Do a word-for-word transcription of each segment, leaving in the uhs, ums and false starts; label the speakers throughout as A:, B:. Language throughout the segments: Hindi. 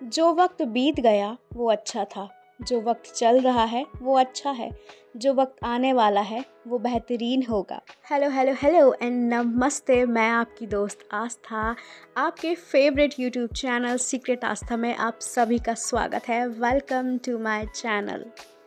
A: जो वक्त बीत गया वो अच्छा था, जो वक्त चल रहा है वो अच्छा है, जो वक्त आने वाला है वो बेहतरीन होगा। हेलो हेलो हेलो एंड नमस्ते। मैं आपकी दोस्त आस्था, आपके favourite YouTube channel secret Aastha में आप सभी का स्वागत है। Welcome to my channel.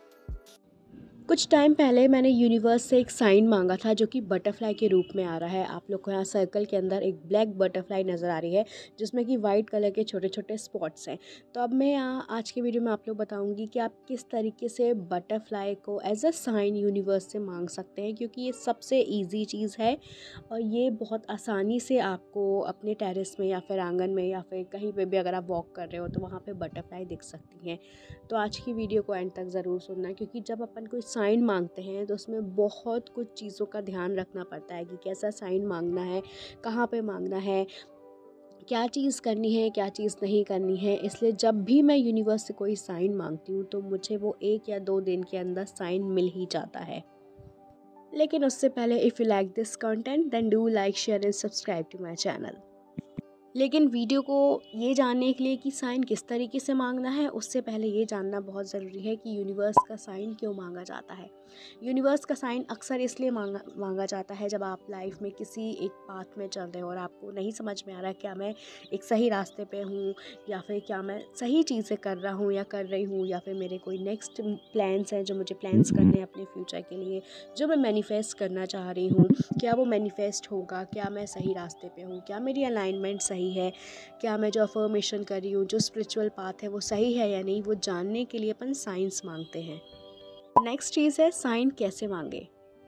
A: कुछ टाइम पहले मैंने यूनिवर्स से एक साइन मांगा था जो कि बटरफ्लाई के रूप में आ रहा है। आप लोग को यहाँ सर्कल के अंदर एक ब्लैक बटरफ्लाई नज़र आ रही है जिसमें कि वाइट कलर के छोटे छोटे स्पॉट्स हैं। तो अब मैं यहाँ आज के वीडियो में आप लोग बताऊंगी कि आप किस तरीके से बटरफ्लाई को एज अ साइन यूनिवर्स से मांग सकते हैं, क्योंकि ये सबसे ईजी चीज़ है और ये बहुत आसानी से आपको अपने टेरेस में या फिर आंगन में या फिर कहीं पर भी अगर आप वॉक कर रहे हो तो वहाँ पर बटरफ्लाई दिख सकती हैं। तो आज की वीडियो को एंड तक ज़रूर सुनना, क्योंकि जब अपन कोई साइन मांगते हैं तो उसमें बहुत कुछ चीज़ों का ध्यान रखना पड़ता है कि कैसा साइन मांगना है, कहाँ पे मांगना है, क्या चीज़ करनी है, क्या चीज़ नहीं करनी है। इसलिए जब भी मैं यूनिवर्स से कोई साइन मांगती हूँ तो मुझे वो एक या दो दिन के अंदर साइन मिल ही जाता है। लेकिन उससे पहले if you like this content then do like share and subscribe to my channel. लेकिन वीडियो को ये जानने के लिए कि साइन किस तरीके से मांगना है, उससे पहले ये जानना बहुत ज़रूरी है कि यूनिवर्स का साइन क्यों मांगा जाता है। यूनिवर्स का साइन अक्सर इसलिए मांगा मांगा जाता है जब आप लाइफ में किसी एक पाथ में चल रहे हो और आपको नहीं समझ में आ रहा है क्या मैं एक सही रास्ते पे हूँ या फिर क्या मैं सही चीज़ें कर रहा हूँ या कर रही हूँ, या फिर मेरे कोई नेक्स्ट प्लान्स हैं जो मुझे प्लान्स करने हैं अपने फ्यूचर के लिए, जो मैं मैनिफेस्ट करना चाह रही हूँ, क्या वो मैनिफेस्ट होगा, क्या मैं सही रास्ते पे हूँ, क्या मेरी अलाइनमेंट सही है, क्या मैं जो अफर्मेशन कर रही हूँ, जो स्पिरिचुअल पाथ है वो सही है या नहीं, वो जानने के लिए अपन साइंस मांगते हैं। नेक्स्ट चीज़ है साइन कैसे मांगे।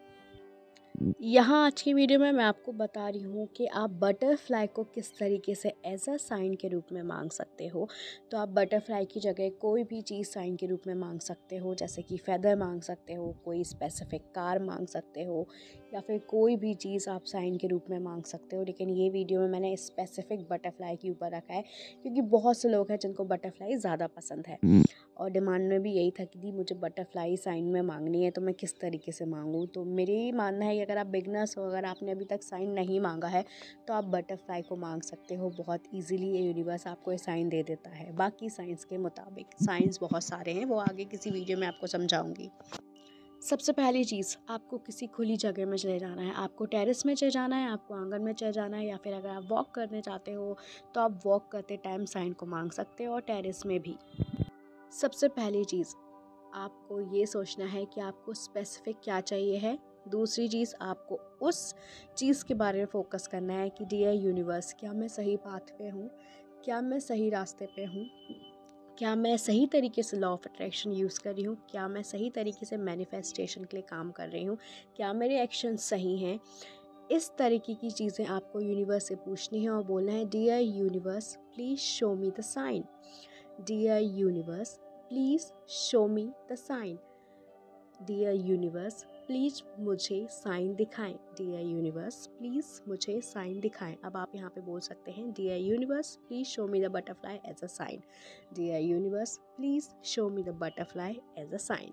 A: यहाँ आज की वीडियो में मैं आपको बता रही हूँ कि आप बटरफ्लाई को किस तरीके से एज अ साइन के रूप में मांग सकते हो। तो आप बटरफ्लाई की जगह कोई भी चीज़ साइन के रूप में मांग सकते हो, जैसे कि फेदर मांग सकते हो, कोई स्पेसिफिक कार मांग सकते हो, या फिर कोई भी चीज़ आप साइन के रूप में मांग सकते हो। लेकिन ये वीडियो में मैंने स्पेसिफिक बटरफ्लाई के ऊपर रखा है क्योंकि बहुत से लोग हैं जिनको बटरफ्लाई ज़्यादा पसंद है और डिमांड में भी यही था कि दी मुझे बटरफ्लाई साइन में मांगनी है, तो मैं किस तरीके से मांगूँ। तो मेरी मानना है कि अगर आप बिगनर्स हो, अगर आपने अभी तक साइन नहीं मांगा है तो आप बटरफ्लाई को मांग सकते हो। बहुत इजीली ये यूनिवर्स आपको ये साइन दे देता है। बाकी साइंस के मुताबिक साइंस बहुत सारे हैं, वो आगे किसी वीडियो में आपको समझाऊंगी। सबसे पहली चीज़, आपको किसी खुली जगह में चले जाना है। आपको टेरेस में चले जाना है, आपको आंगन में चले जाना है, या फिर अगर आप वॉक करने चाहते हो तो आप वॉक करते टाइम साइन को मांग सकते हो और टेरेस में भी। सबसे पहली चीज़, आपको ये सोचना है कि आपको स्पेसिफिक क्या चाहिए है। दूसरी चीज़, आपको उस चीज़ के बारे में फोकस करना है कि डियर यूनिवर्स, क्या मैं सही पाथ पे हूँ, क्या मैं सही रास्ते पे हूँ, क्या मैं सही तरीके से लॉ ऑफ अट्रैक्शन यूज़ कर रही हूँ, क्या मैं सही तरीके से मैनिफेस्टेशन के लिए काम कर रही हूँ, क्या मेरे एक्शन सही हैं। इस तरीके की चीज़ें आपको यूनिवर्स से पूछनी है और बोलना है dear universe please show me the sign, dear universe please show me the sign, dear universe please मुझे साइन दिखाएं, डियर यूनिवर्स प्लीज़ मुझे साइन दिखाएं। अब आप यहाँ पे बोल सकते हैं dear universe please show me the butterfly as a sign, dear universe please show me the butterfly as a sign.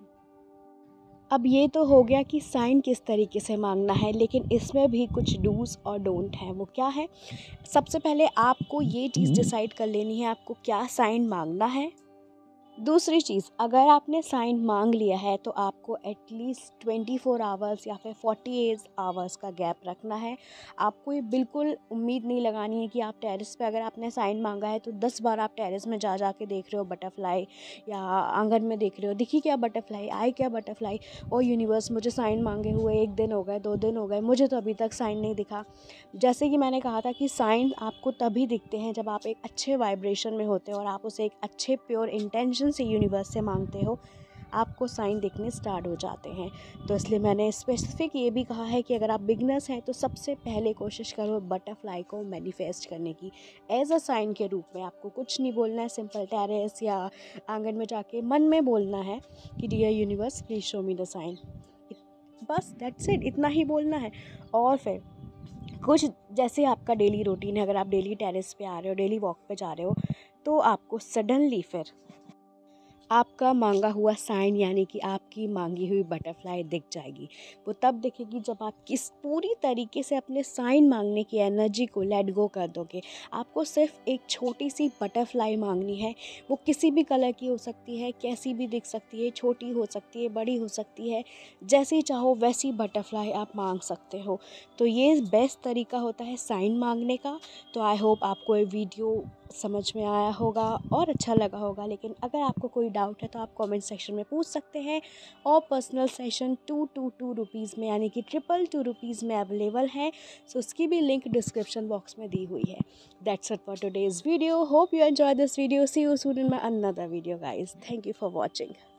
A: अब ये तो हो गया कि साइन किस तरीके से मांगना है, लेकिन इसमें भी कुछ डूज और डोंट है। वो क्या है? सबसे पहले आपको ये चीज़ डिसाइड कर लेनी है आपको क्या साइन मांगना है। दूसरी चीज़, अगर आपने साइन मांग लिया है तो आपको एटलीस्ट ट्वेंटी फोर आवर्स या फिर फोर्टी एट आवर्स का गैप रखना है। आपको ये बिल्कुल उम्मीद नहीं लगानी है कि आप टेरेस पे अगर आपने साइन मांगा है तो दस बार आप टेरेस में जा जा के देख रहे हो बटरफ्लाई, या आंगन में देख रहे हो दिखी क्या बटरफ्लाई, आए क्या बटरफ्लाई, और यूनिवर्स मुझे साइन मांगे हुए एक दिन हो गए, दो दिन हो गए, मुझे तो अभी तक साइन नहीं दिखा। जैसे कि मैंने कहा था कि साइन आपको तभी दिखते हैं जब आप एक अच्छे वाइब्रेशन में होते हो और आप उसे एक अच्छे प्योर इंटेंशन से यूनिवर्स से मांगते हो, आपको साइन दिखने स्टार्ट हो जाते हैं। तो इसलिए मैंने स्पेसिफिक ये भी कहा है कि अगर आप बिगनर्स हैं तो सबसे पहले कोशिश करो बटरफ्लाई को मैनिफेस्ट करने की एज अ साइन के रूप में। आपको कुछ नहीं बोलना है, सिंपल टेरेस या आंगन में जाके मन में बोलना है कि dear universe please show me the sign, बस दैट्स इट, इतना ही बोलना है। और फिर कुछ जैसे आपका डेली रूटीन है, अगर आप डेली टेरेस पे आ रहे हो, डेली वॉक पे जा रहे हो, तो आपको सडनली फिर आपका मांगा हुआ साइन यानी कि आपकी मांगी हुई बटरफ्लाई दिख जाएगी। वो तब दिखेगी जब आप किस पूरी तरीके से अपने साइन मांगने की एनर्जी को लेट गो कर दोगे। आपको सिर्फ एक छोटी सी बटरफ्लाई मांगनी है। वो किसी भी कलर की हो सकती है, कैसी भी दिख सकती है, छोटी हो सकती है, बड़ी हो सकती है, जैसी चाहो वैसी बटरफ्लाई आप मांग सकते हो। तो ये बेस्ट तरीका होता है साइन मांगने का। तो आई होप आपको ये वीडियो समझ में आया होगा और अच्छा लगा होगा। लेकिन अगर आपको कोई डाउट है तो आप कमेंट सेक्शन में पूछ सकते हैं। और personal session two two two rupees में यानी कि ट्रिपल टू रुपीज़ में अवेलेबल है। सो उसकी भी लिंक डिस्क्रिप्शन बॉक्स में दी हुई है। That's it for today's video. Hope you enjoy this video. See you soon in my another video guys. Thank you for watching.